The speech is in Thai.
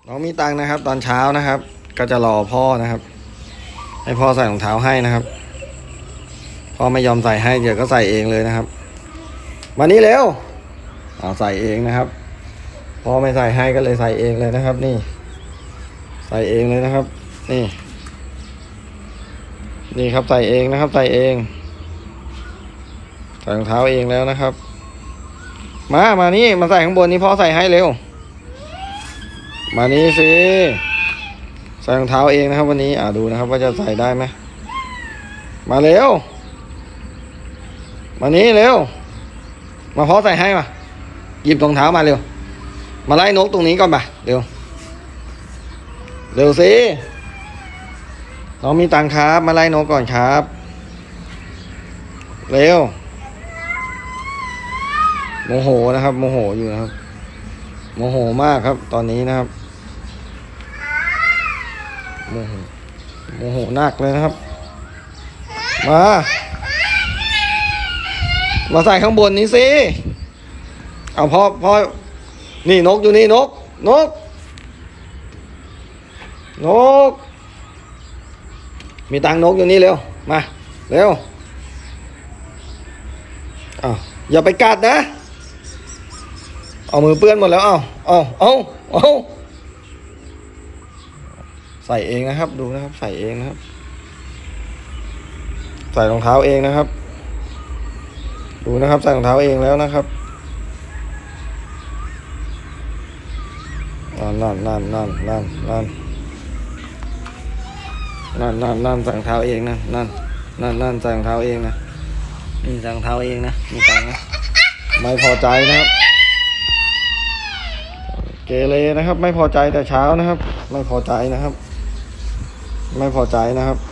น้องมีตังค์นะครับ ตอนเช้านะครับ ก็จะรอพ่อนะครับ ให้พ่อใส่รองเท้าให้นะครับพ่อไม่ยอมใส่ให้เดี๋ยวก็ใส่เองเลยนะครับมานี่เร็วเอาใส่เองนะครับพ่อไม่ใส่ให้ก็เลยใส่เองเลยนะครับ นี่ใส่เองเลยนะครับนี่ครับใส่เองนะครับใส่เองใส่รองเท้าเองแล้วนะครับมานี่มาใส่ข้างบนนี้พ่อใส่ให้เร็วมานี่สิใส่รองเท้าเองนะครับวันนี้ดูนะครับว่าจะใส่ได้ไหมมาเร็วมานี่เร็วมาพ่อใส่ให้มาหยิบรองเท้ามาเร็วมาไล่นกตรงนี้ก่อนป่ะเร็วสิน้องมีตังค์ครับมาไล่นกก่อนครับเร็วโมโหนะครับโมโหอยู่นะครับโมโหมากครับตอนนี้นะครับโมโหหนักเลยนะครับมาใส่ข้างบนนี้สิเอาพ่อนี่นกอยู่นี่นกมีตังนกอยู่นี่เร็วมาเร็วอย่าไปกัดนะเอามือเปื้อนหมดแล้วเอาใส่เองนะครับดูนะครับใส่เองนะครับใส่รองเท้าเองนะครับดูนะครับใส่รองเท้าเองแล้วนะครับนั่นใส่รองเท้าเองนะนั่นใส่รองเท้าเองนะนี่ใส่รองเท้าเองนะมีตังค์นะไม่พอใจนะครับเกเรนะครับไม่พอใจแต่เช้านะครับไม่พอใจนะครับ